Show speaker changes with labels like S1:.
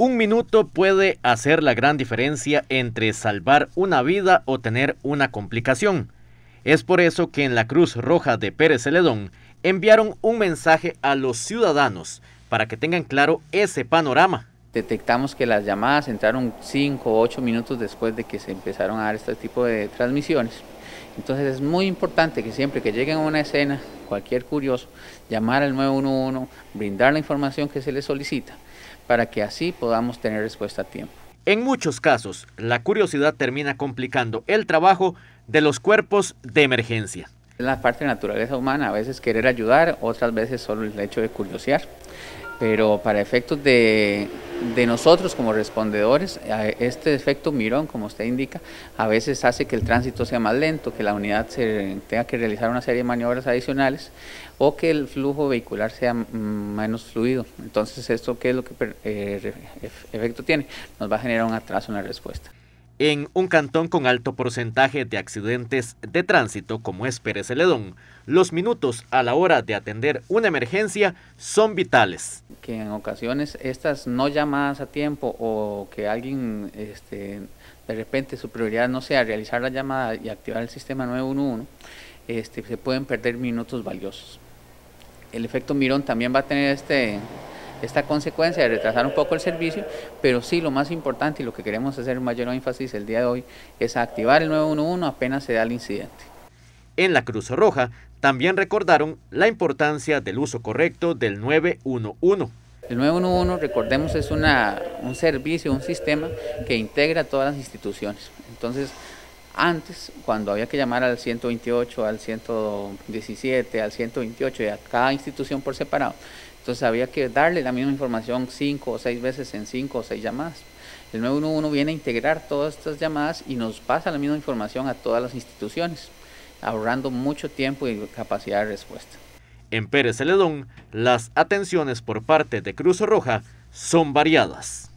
S1: Un minuto puede hacer la gran diferencia entre salvar una vida o tener una complicación. Es por eso que en la Cruz Roja de Pérez Celedón enviaron un mensaje a los ciudadanos para que tengan claro ese panorama.
S2: Detectamos que las llamadas entraron 5 o 8 minutos después de que se empezaron a dar este tipo de transmisiones. Entonces es muy importante que siempre que lleguen a una escena, cualquier curioso, llamar al 911, brindar la información que se les solicita, para que así podamos tener respuesta a tiempo.
S1: En muchos casos, la curiosidad termina complicando el trabajo de los cuerpos de emergencia.
S2: Es la parte de la naturaleza humana, a veces querer ayudar, otras veces solo el hecho de curiosear. Pero para efectos de nosotros como respondedores, este efecto mirón, como usted indica, a veces hace que el tránsito sea más lento, que la unidad tenga que realizar una serie de maniobras adicionales o que el flujo vehicular sea menos fluido. Entonces, ¿esto qué es lo que efecto tiene? Nos va a generar un atraso en la respuesta.
S1: En un cantón con alto porcentaje de accidentes de tránsito como es Pérez Celedón, los minutos a la hora de atender una emergencia son vitales.
S2: Que en ocasiones estas no llamadas a tiempo o que alguien de repente su prioridad no sea realizar la llamada y activar el sistema 911, se pueden perder minutos valiosos. El efecto mirón también va a tener esta consecuencia de retrasar un poco el servicio, pero sí lo más importante y lo que queremos hacer mayor énfasis el día de hoy es activar el 911 apenas se da el incidente.
S1: En la Cruz Roja también recordaron la importancia del uso correcto del 911.
S2: El 911, recordemos, es un servicio, un sistema que integra todas las instituciones. Entonces, antes, cuando había que llamar al 128, al 117, al 128 y a cada institución por separado, entonces había que darle la misma información 5 o 6 veces en 5 o 6 llamadas. El 911 viene a integrar todas estas llamadas y nos pasa la misma información a todas las instituciones, ahorrando mucho tiempo y capacidad de respuesta.
S1: En Pérez Celedón, las atenciones por parte de Cruz Roja son variadas.